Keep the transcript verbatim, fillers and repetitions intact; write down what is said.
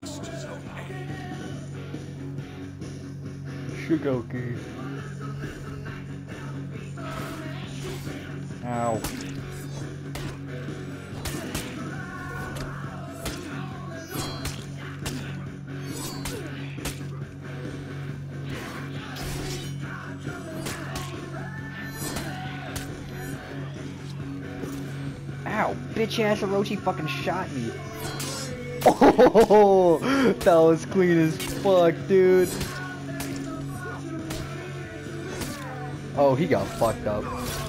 Shugoki. Ow. Ow, bitch ass Orochi fucking shot me. Oh, that was clean as fuck, dude. Oh, he got fucked up.